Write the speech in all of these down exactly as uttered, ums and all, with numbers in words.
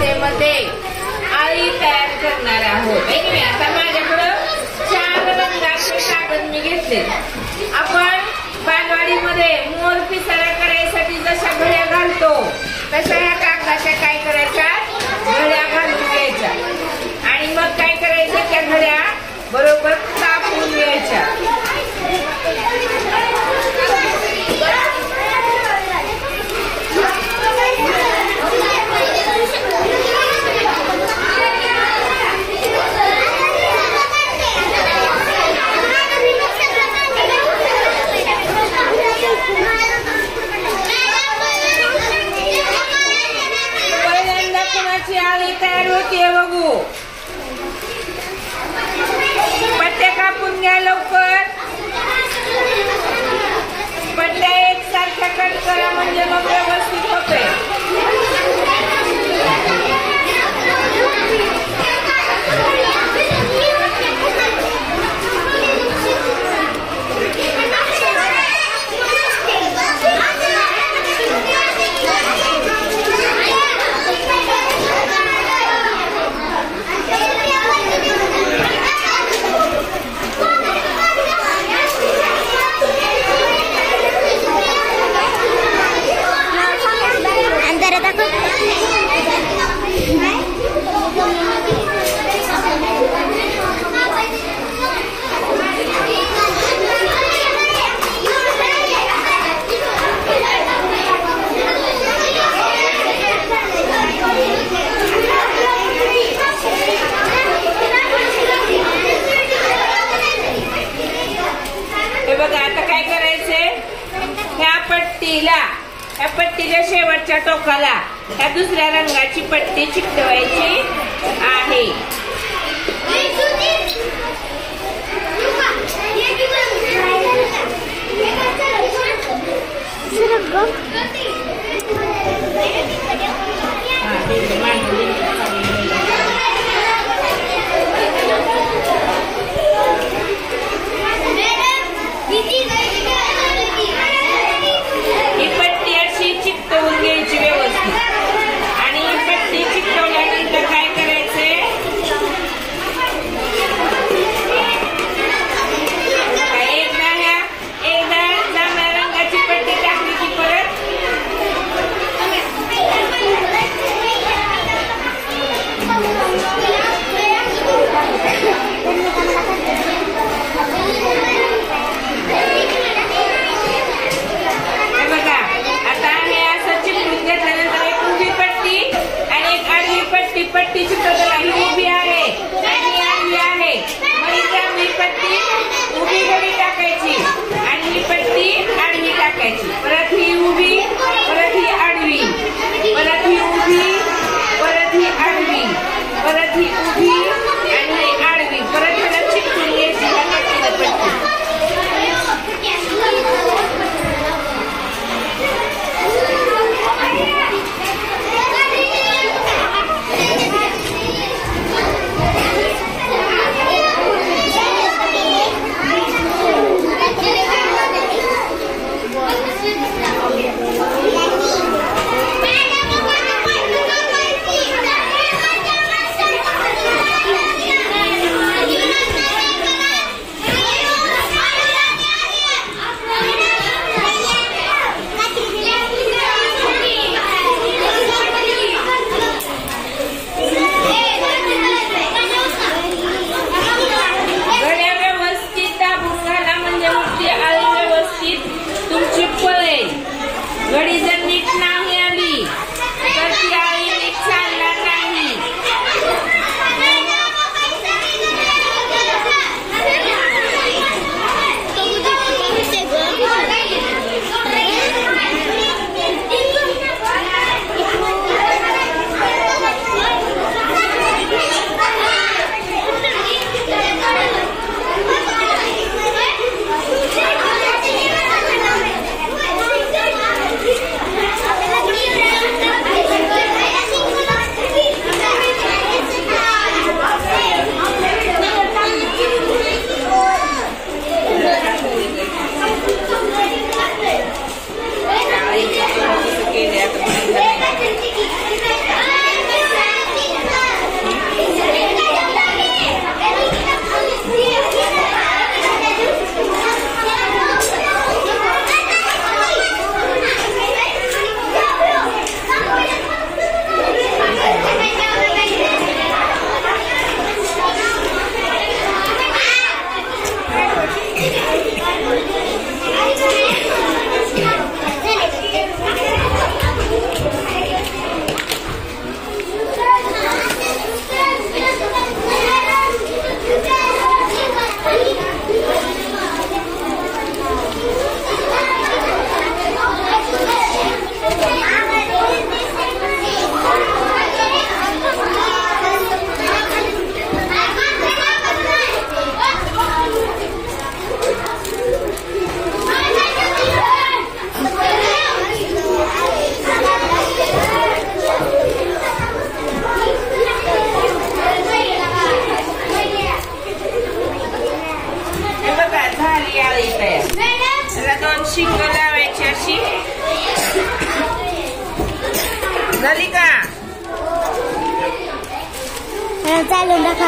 भाषेमध्ये आळी तयार करणार आहोत. आता माझ्याकडं चार रंगाचे कागद मी घेतले. आपण बालवाडीमध्ये मोर पिसारा करायसाठी जशा घड्या घालतो तशा ह्या कागदाच्या काय करायच्या घड्या घालून घ्यायच्या आणि मग काय करायचं त्या घड्या बरोबर कापून घ्यायच्या. पहिल्यांदा कुणाची आळी तयार होतीये बघू. पट्ट्या कापून घ्या लवकर. पट्ट्या एकसारख्या कट करा म्हणजे मग व्यवस्थित होतंय. या पट्टीच्या शेवटच्या टोकाला या दुसऱ्या रंगाची पट्टी चिकटवायची आहे. घ्यायची व्यवस्थित आणि पट्टी चिकटवल्यानंतर काय करायचंय एकदा ह्या एकदा जांभळ्या रंगाची पट्टी टाकली की परत पट्टी चिकटवला ही उभी आहे आणि आडवी आहे. मग ही पट्टी उभी घडी टाकायची आणि ही पट्टी आडवी टाकायची. परत ही उभी परत ही आडवी परत ही उभी परत ही आडवी परत ही उभी आणि ही आडवी परत ह्याला चिकटून घ्यायची ह्या पट्टीला पट्टी. चालून दाखवा.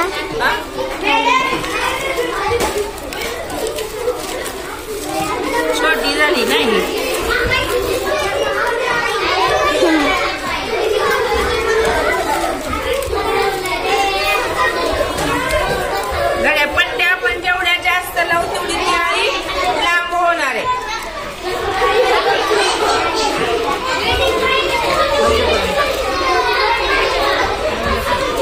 छोटी झाली नाही.